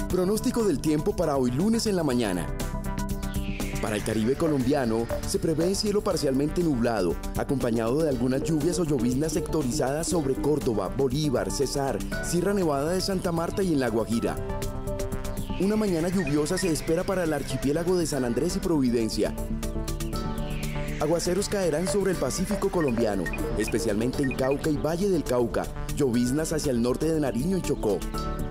Pronóstico del tiempo para hoy lunes en la mañana. Para el Caribe colombiano, se prevé cielo parcialmente nublado, acompañado de algunas lluvias o lloviznas sectorizadas sobre Córdoba, Bolívar, Cesar, Sierra Nevada de Santa Marta y en La Guajira. Una mañana lluviosa se espera para el archipiélago de San Andrés y Providencia. Aguaceros caerán sobre el Pacífico colombiano, especialmente en Cauca y Valle del Cauca, lloviznas hacia el norte de Nariño y Chocó.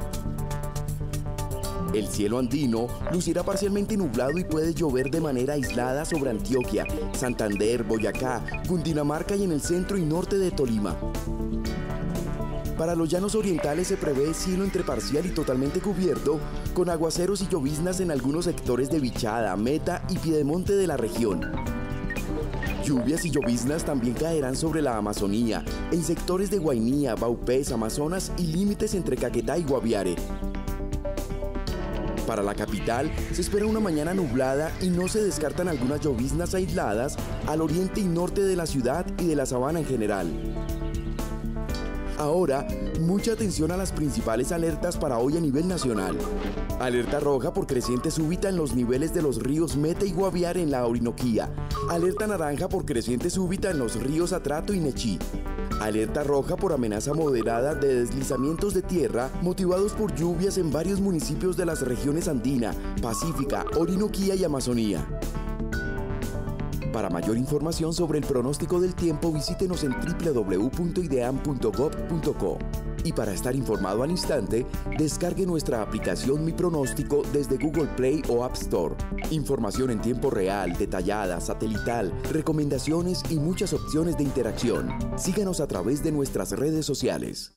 El cielo andino lucirá parcialmente nublado y puede llover de manera aislada sobre Antioquia, Santander, Boyacá, Cundinamarca y en el centro y norte de Tolima. Para los llanos orientales se prevé cielo entre parcial y totalmente cubierto, con aguaceros y lloviznas en algunos sectores de Vichada, Meta y Piedemonte de la región. Lluvias y lloviznas también caerán sobre la Amazonía, en sectores de Guainía, Vaupés, Amazonas y límites entre Caquetá y Guaviare. Para la capital, se espera una mañana nublada y no se descartan algunas lloviznas aisladas al oriente y norte de la ciudad y de la sabana en general. Ahora, mucha atención a las principales alertas para hoy a nivel nacional. Alerta roja por creciente súbita en los niveles de los ríos Meta y Guaviare en la Orinoquía. Alerta naranja por creciente súbita en los ríos Atrato y Nechí. Alerta roja por amenaza moderada de deslizamientos de tierra motivados por lluvias en varios municipios de las regiones Andina, Pacífica, Orinoquía y Amazonía. Para mayor información sobre el pronóstico del tiempo, visítenos en www.ideam.gov.co. Y para estar informado al instante, descargue nuestra aplicación Mi Pronóstico desde Google Play o App Store. Información en tiempo real, detallada, satelital, recomendaciones y muchas opciones de interacción. Síganos a través de nuestras redes sociales.